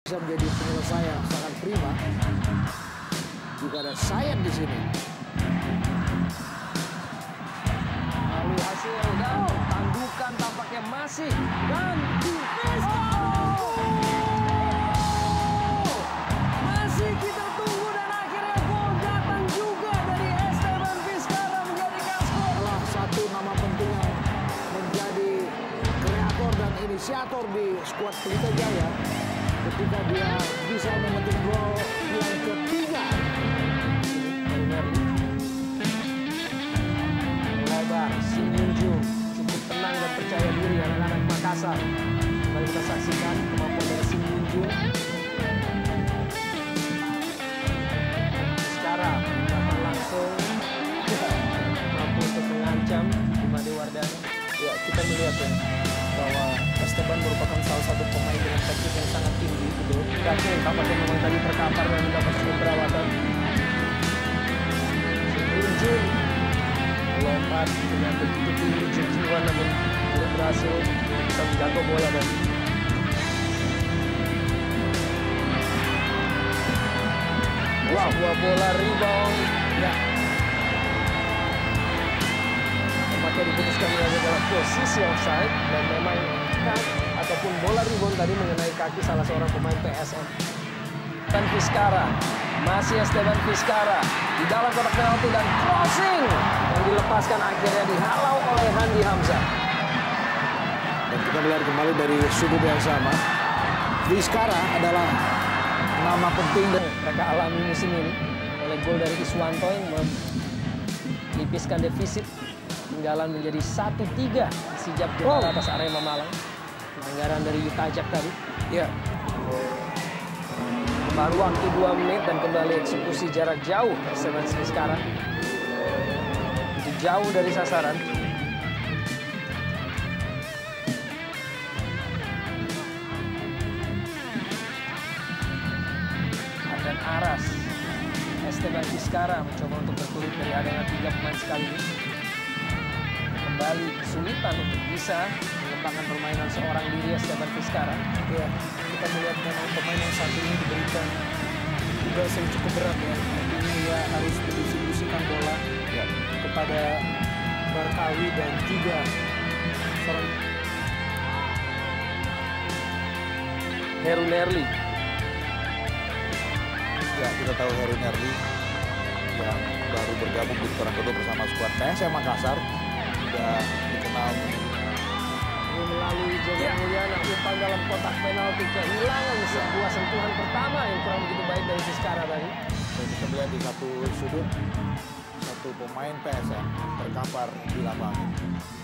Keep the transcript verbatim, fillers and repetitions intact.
bisa menjadi penyelesaian sangat prima. Juga ada Sayat di sini. Lalu hasil dan tandukan tampaknya masih dan oh! Masih kita tunggu dan akhirnya gol datang juga dari Esteban Vizcarra menjadikan skor. Salah satu nama penting yang menjadi kreator dan inisiator di skuad Pelita Jaya ketika dia bisa mengetuk gol yang ketiga. Lebar, Shin Yunjung cukup tenang dan percaya diri anak-anak Makassar. Kembali kita saksikan kemampuan dari Shin Yunjung. Sekarang datang langsung mampu untuk mengancam Imade Wardana. Ya, kita melihat ya bahwa Esteban merupakan salah satu pemain dengan teknik yang sangat tinggi gitu. Kaki tampaknya memang tadi terkapar dan mendapat cukup perawatan. Shin Yunjung lompat dengan begitu tinggi jujur namun tidak berhasil bisa menjangkau bola dan wow, sebuah bola rebound ya tempatnya diputuskan menjadi dalam posisi offside dan memang kan ataupun bola rebound tadi mengenai kaki salah seorang pemain P S M. Dan Vizcarra, masih Esteban Vizcarra di dalam kotak penalti dan crossing yang dilepaskan akhirnya dihalau oleh Handi Hamzah. Dan kita melihat kembali dari sudut yang sama. Vizcarra adalah nama penting dan Mereka alami musim ini oleh gol dari Iswanto yang menipiskan defisit ketinggalan menjadi satu tiga Sijap juara Oh. atas Arema Malang. Pelanggaran dari Yutajak tadi. ya Baru waktu dua menit dan kembali eksekusi jarak jauh Esteban Vizcarra. Itu jauh dari sasaran. Dan Aras. Esteban Vizcarra mencoba untuk berkulit dari hadangan tiga pemain sekaligus. Kembali kesulitan untuk bisa mengembangkan permainan seorang diri Esteban Vizcarra. Ya, kita melihat memang pemain yang satu ini diberikan tugas yang cukup berat ya. Ini ya harus mendistribusikan bola ya, kepada Barkawi dan juga seorang Heru Nerli. Ya, kita tahu Heru Nerli yang baru bergabung di putaran kedua bersama skuad P S M Makassar. Sudah dikenal Melalui Jaga Mulyana, umpan dalam kotak penalti kehilangan sebuah sentuhan pertama yang kurang begitu baik dari Vizcarra tadi. dan kita melihat di satu sudut satu pemain P S M terkapar di lapangan.